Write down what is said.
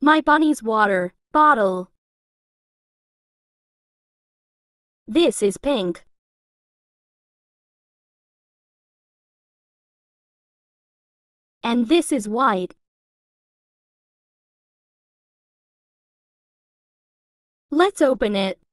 My bunny's water bottle. This is pink. And this is white. Let's open it.